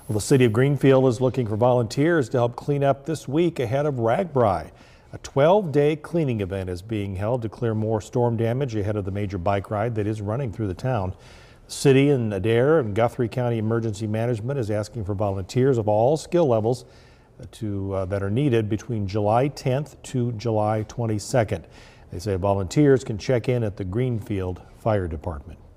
Well, the city of Greenfield is looking for volunteers to help clean up this week ahead of RAGBRAI. A 12-day cleaning event is being held to clear more storm damage ahead of the major bike ride that is running through the town. The city and Adair and Guthrie County Emergency Management is asking for volunteers of all skill levels that are needed between July 10th to July 22nd. They say volunteers can check in at the Greenfield Fire Department.